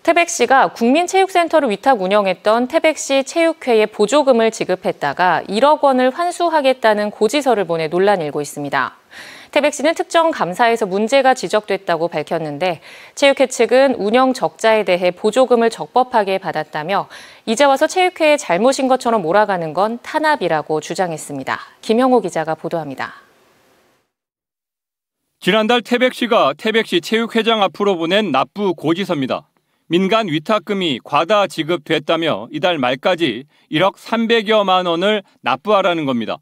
태백시가 국민체육센터를 위탁 운영했던 태백시 체육회에 보조금을 지급했다가 1억 원을 환수하겠다는 고지서를 보내 논란이 일고 있습니다. 태백시는 특정 감사에서 문제가 지적됐다고 밝혔는데 체육회 측은 운영 적자에 대해 보조금을 적법하게 받았다며 이제 와서 체육회의 잘못인 것처럼 몰아가는 건 탄압이라고 주장했습니다. 김형호 기자가 보도합니다. 지난달 태백시가 태백시 체육회장 앞으로 보낸 납부 고지서입니다. 민간 위탁금이 과다 지급됐다며 이달 말까지 1억 300여만 원을 납부하라는 겁니다.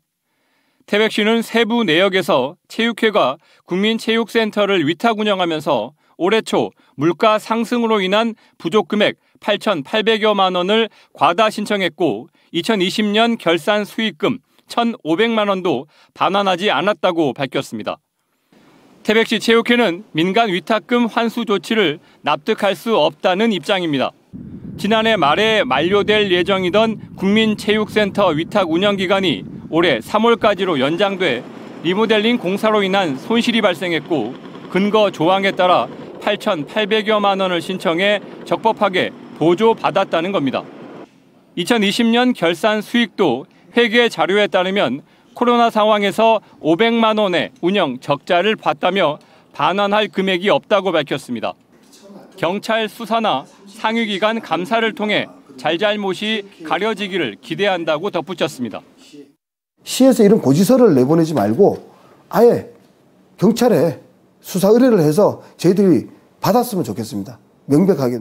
태백시는 세부 내역에서 체육회가 국민체육센터를 위탁 운영하면서 올해 초 물가 상승으로 인한 부족 금액 8,800여만 원을 과다 신청했고 2020년 결산 수익금 1,500만 원도 반환하지 않았다고 밝혔습니다. 태백시 체육회는 민간 위탁금 환수 조치를 납득할 수 없다는 입장입니다. 지난해 말에 만료될 예정이던 국민체육센터 위탁 운영 기간이 올해 3월까지로 연장돼 리모델링 공사로 인한 손실이 발생했고 근거 조항에 따라 8,800여만 원을 신청해 적법하게 보조받았다는 겁니다. 2020년 결산 수익도 회계 자료에 따르면 코로나 상황에서 500만 원의 운영 적자를 봤다며 반환할 금액이 없다고 밝혔습니다. 경찰 수사나 상위기관 감사를 통해 잘잘못이 가려지기를 기대한다고 덧붙였습니다. 시에서 이런 고지서를 내보내지 말고 아예 경찰에 수사 의뢰를 해서 저희들이 받았으면 좋겠습니다. 명백하게.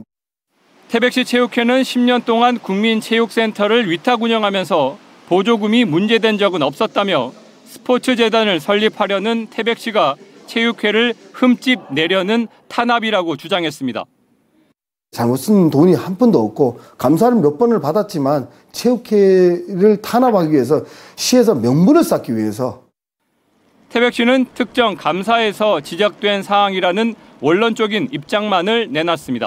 태백시 체육회는 10년 동안 국민체육센터를 위탁 운영하면서 보조금이 문제된 적은 없었다며 스포츠재단을 설립하려는 태백시가 체육회를 흠집 내려는 탄압이라고 주장했습니다. 잘못 쓴 돈이 한 푼도 없고 감사를 몇 번을 받았지만 체육회를 탄압하기 위해서 시에서 명분을 쌓기 위해서 태백시는 특정 감사에서 지적된 사항이라는 원론적인 입장만을 내놨습니다.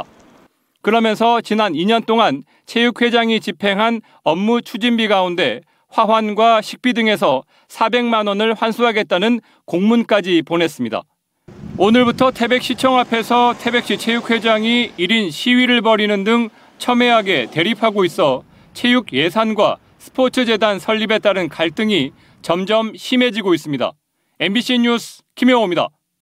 그러면서 지난 2년 동안 체육회장이 집행한 업무 추진비 가운데 화환과 식비 등에서 400만 원을 환수하겠다는 공문까지 보냈습니다. 오늘부터 태백시청 앞에서 태백시 체육회장이 1인 시위를 벌이는 등 첨예하게 대립하고 있어 체육 예산과 스포츠재단 설립에 따른 갈등이 점점 심해지고 있습니다. MBC 뉴스 김영호입니다.